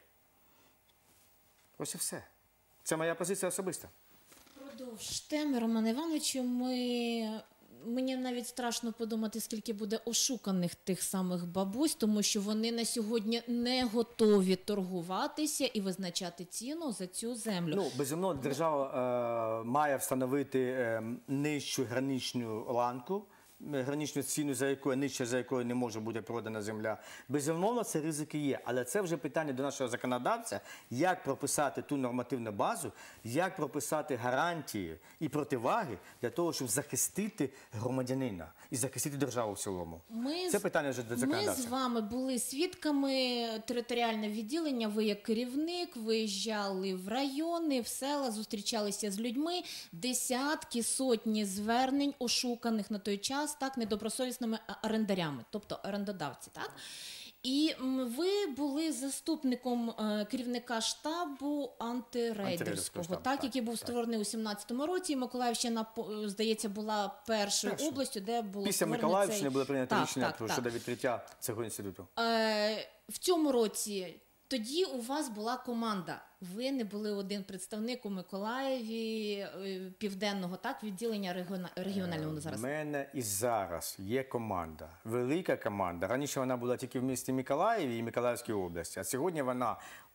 Ось і все. Це моя позиція особиста. Продовж теми, Роман Івановичу, ми... мені навіть страшно подумати, скільки буде ошуканих тих самих бабусь, тому що вони на сьогодні не готові торгуватися і визначати ціну за цю землю. Ну, безумовно, держава е, має встановити е, нижчу граничну ланку, граничну ціну, за якою, нижче за якою не може бути продана земля. Безумовно, це ризики є. Але це вже питання до нашого законодавця, як прописати ту нормативну базу, як прописати гарантії і противаги для того, щоб захистити громадянина і захистити державу в цілому. Ми це питання вже до законодавця. Ми з вами були свідками територіальне відділення. Ви як керівник виїжджали в райони, в села, зустрічалися з людьми. Десятки, сотні звернень ошуканих на той час так недобросовісними орендарями, тобто орендодавці, так? І ви були заступником керівника штабу антирейдерського, штабу, так, так, який був створений у сімнадцятому році. Миколаївщина, здається, була першою Першу. областю, де було Після Миколаївщини цей... було прийнято так, рішення так, щодо так. відкриття цього інституту. Е, в цьому році тоді у вас була команда. Ви не були один представник у Миколаєві, південного так, відділення регіонального зараз. У мене і зараз є команда, велика команда. Раніше вона була тільки в місті Миколаєві і Миколаївській області, а сьогодні вона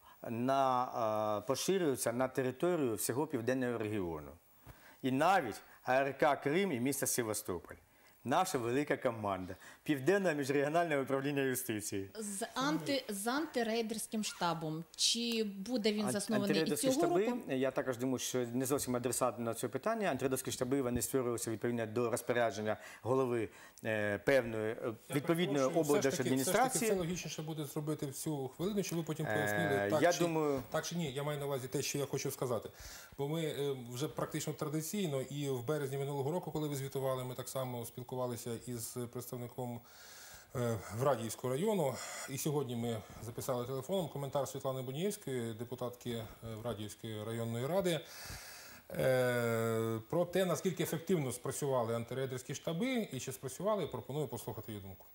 на, поширюється на територію всього південного регіону. І навіть АРК Крим і місто Севастополь. наша велика команда Південне міжрегіональне управління юстиції. З, анти, з антирейдерським штабом. Чи буде він заснований і Антирейдерські цього штаби, року? я також думаю, що не зовсім адресат на це питання. Антирейдерські штаби, вони створювалися відповідно до розпорядження голови е, певної е, відповідної облдержадміністрації. Все ж таки це логічніше буде зробити в цю хвилину, щоб ви потім пояснили, Е, так, я чи, думаю- так чи ні. Я маю на увазі те, що я хочу сказати. Бо ми е, вже практично традиційно і в березні минулого року, коли ви звітували, ми так само спілкувалися із представником е, Врадіївського району. І сьогодні ми записали телефоном коментар Світлани Бунієвської, депутатки е, Врадіївської районної ради, е, про те, наскільки ефективно спрацювали антирейдерські штаби і чи спрацювали, пропоную послухати її думку.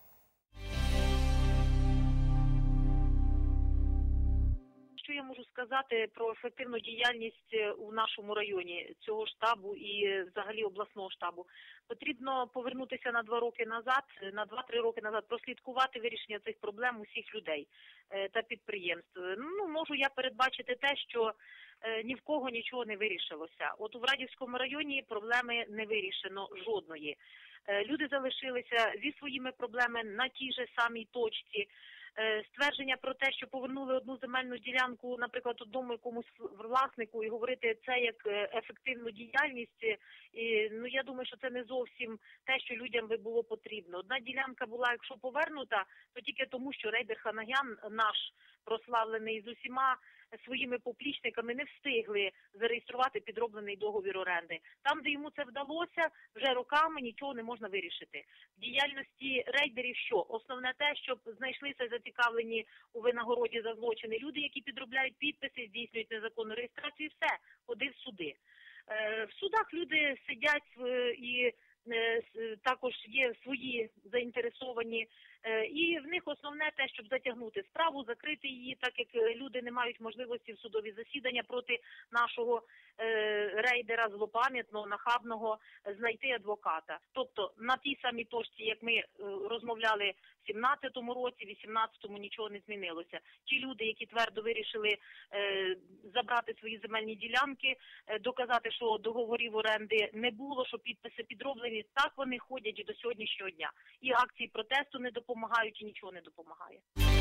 Що я можу сказати про ефективну діяльність у нашому районі цього штабу і взагалі обласного штабу? Потрібно повернутися на два роки назад, на два-три роки назад, прослідкувати вирішення цих проблем усіх людей е, та підприємств. Ну, можу я передбачити те, що е, ні в кого нічого не вирішилося. От у Врадіївському районі проблеми не вирішено жодної. Е, люди залишилися зі своїми проблемами на тій же самій точці. Ствердження про те, що повернули одну земельну ділянку, наприклад, одному якомусь власнику і говорити це як ефективну діяльність, і, ну, я думаю, що це не зовсім те, що людям би було потрібно. Одна ділянка була, якщо повернута, то тільки тому, що рейдер Ханагян, наш прославлений, з усіма своїми поплічниками не встигли зареєструвати підроблений договір оренди. Там, де йому це вдалося, вже роками нічого не можна вирішити. В діяльності рейдерів що? Основне те, щоб знайшлися зацікавлені у винагороді за злочини люди, які підробляють підписи, здійснюють незаконну реєстрацію, і все, ходи в суди. В судах люди сидять і також є свої заінтересовані, і в них основне те, щоб затягнути справу, закрити її, так як люди не мають можливості в судові засідання проти нашого рейдера злопам'ятного, нахабного, знайти адвоката. Тобто на тій самій точці, як ми розмовляли в сімнадцятому році, в вісімнадцятому нічого не змінилося. Ті люди, які твердо вирішили забрати свої земельні ділянки, доказати, що договорів оренди не було, що підписи підроблені, так вони ходять і до сьогоднішнього дня. І акції протесту не допомагають, і нічого не допомагає.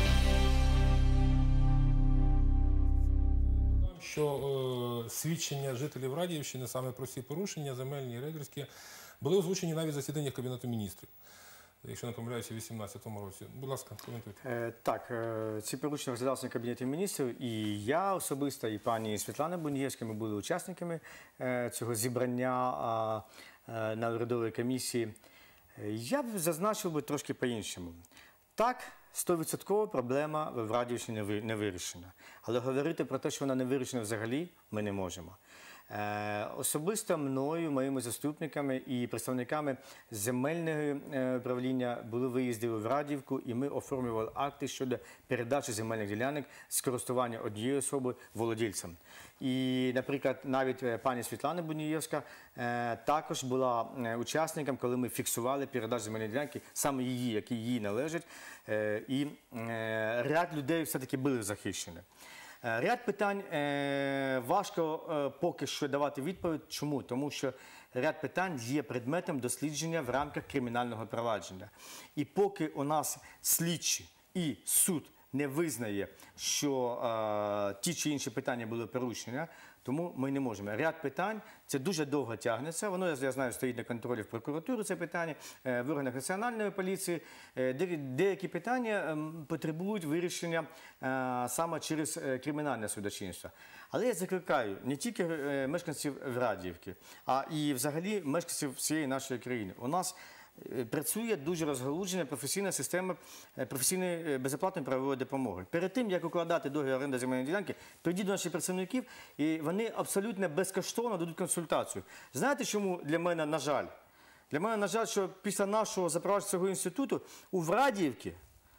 Додам, що е, свідчення жителів Радіївщини, саме про ці порушення, земельні і рейдерські, були озвучені навіть в засіданнях Кабінету міністрів, якщо не помиляюся, у дві тисячі вісімнадцятому році. Будь ласка, коментуйте. Е, так, е, ці порушення розглядалися на Кабінеті міністрів, і я особисто, і пані Світлана Бунієвська, ми були учасниками е, цього зібрання е, е, на урядовій комісії. Я б зазначив би трошки по-іншому. Так, сто відсотків проблема в Радіївщині не вирішена. Але говорити про те, що вона не вирішена взагалі, ми не можемо. Е, особисто мною, моїми заступниками і представниками земельного е, управління були виїзди в Радіївку, і ми оформлювали акти щодо передачі земельних ділянок з користування однієї особи володільцям. І, наприклад, навіть пані Світлана Бунієвська е, також була е, учасником, коли ми фіксували передачу земельної ділянки, саме її, які їй належать, е, і е, ряд людей все-таки були захищені. Ряд питань е, важко е, поки що давати відповідь. Чому? Тому що ряд питань є предметом дослідження в рамках кримінального провадження. І поки у нас слідчі і суд не визнає, що е, ті чи інші питання були порушені, тому ми не можемо. Ряд питань, це дуже довго тягнеться, воно, я знаю, стоїть на контролі в прокуратурі, це питання, в органах національної поліції. Деякі питання потребують вирішення саме через кримінальне судочинство. Але я закликаю не тільки мешканців Радіївки, а і взагалі мешканців всієї нашої країни. У нас працює дуже розгалуджена професійна система професійної безоплатної правової допомоги. Перед тим, як укладати договір оренди земельної ділянки, прийдіть до наших працівників, і вони абсолютно безкоштовно дадуть консультацію. Знаєте, чому для мене, на жаль? Для мене, на жаль, що після нашого запровадження цього інституту у Врадіївці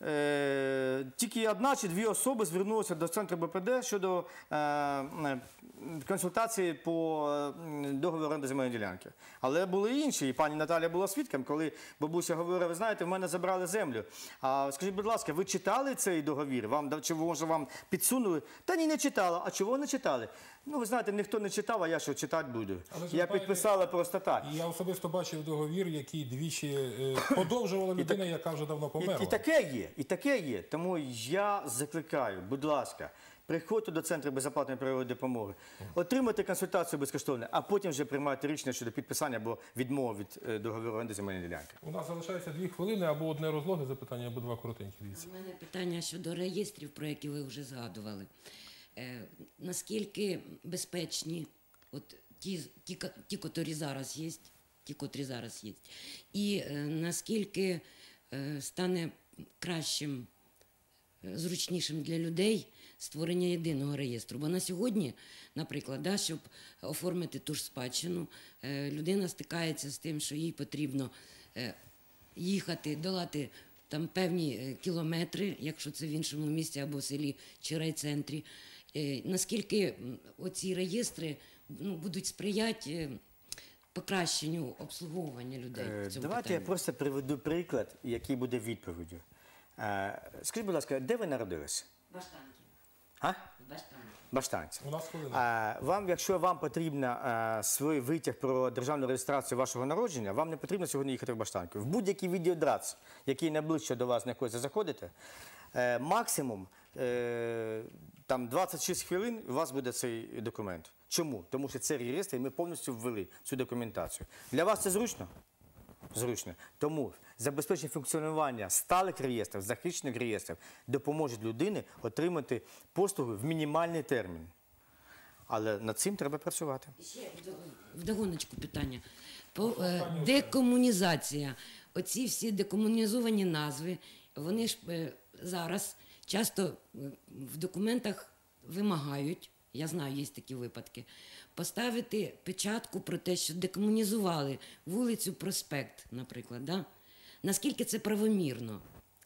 е, тільки одна чи дві особи звернулися до центру Б П Д щодо е, е, консультації по е, договору оренди земельної ділянки. Але були інші, і пані Наталя була свідком, коли бабуся говорила, ви знаєте, в мене забрали землю. А скажіть, будь ласка, ви читали цей договір? Вам, чи може вам підсунули? Та ні, не читала. А чого не читали? Ну, ви знаєте, ніхто не читав, а я що читати буду. Але ж, Я пані, підписала просто так. Я особисто бачив договір, який двічі е, подовжувала людина, яка вже давно померла. І, і таке є, і таке є. Тому я закликаю, будь ласка, приходьте до Центру безоплатної правової допомоги, отримайте консультацію безкоштовно, а потім вже приймайте рішення щодо підписання або відмови від е, договору оренди земельної ділянки. У нас залишається дві хвилини, або одне розлоге запитання, або два коротенькі. Дивіться. У мене питання щодо реєстрів, про які ви вже згадували. Е, наскільки безпечні от ті, ті, ті, котрі зараз є, ті, котрі зараз є, і е, наскільки е, стане кращим, е, зручнішим для людей створення єдиного реєстру. Бо на сьогодні, наприклад, да, щоб оформити ту ж спадщину, е, людина стикається з тим, що їй потрібно е, їхати, долати там певні е, кілометри, якщо це в іншому місті або селі чи райцентрі. Е, наскільки м, оці реєстри ну, будуть сприяти е, покращенню обслуговування людей Е, в цьому Давайте питанні? я просто приведу приклад, який буде відповіддю. Е, Скажіть, будь ласка, де ви народилися? Баштанки. А? Баштанки. Баштанці. У нас хвилина. Е, Вам, якщо вам потрібно е, свій витяг про державну реєстрацію вашого народження, вам не потрібно сьогодні їхати в Баштанки. В будь-який відеодрац, який найближче до вас знаходиться, заходите, е, максимум е, там двадцять шість хвилин у вас буде цей документ. Чому? Тому що це реєстр, і ми повністю ввели цю документацію. Для вас це зручно? Зручно. Тому забезпечення функціонування сталих реєстрів, захищених реєстрів допоможуть людині отримати послуги в мінімальний термін. Але над цим треба працювати. Ще вдогоночку питання. По, е, декомунізація. Оці всі декомунізовані назви, вони ж е, зараз часто е, в документах вимагають, я знаю, є такі випадки, поставити печатку про те, що декомунізували вулицю Проспект, наприклад. Да? Наскільки це правомірно?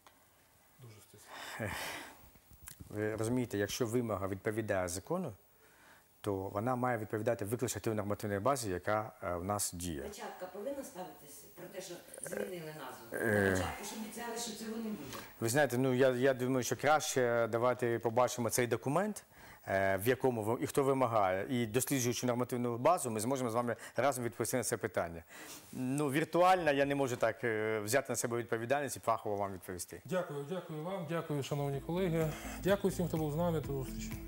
Ви розумієте, якщо вимога відповідає закону, то вона має відповідати виключно тій нормативній базі, яка е, в нас діє. Печатка повинна ставитися про те, що змінили назву? Е. Печатку ж обіцяли, що цього не буде. Ви знаєте, ну я, я думаю, що краще давайте побачимо цей документ, е, в якому ви- і хто вимагає, і досліджуючи нормативну базу, ми зможемо з вами разом відповісти на це питання. Ну, віртуально я не можу так е, взяти на себе відповідальність і фахово вам відповісти. Дякую, дякую вам, дякую, шановні колеги. Дякую всім, хто був з нами. До зустрічі.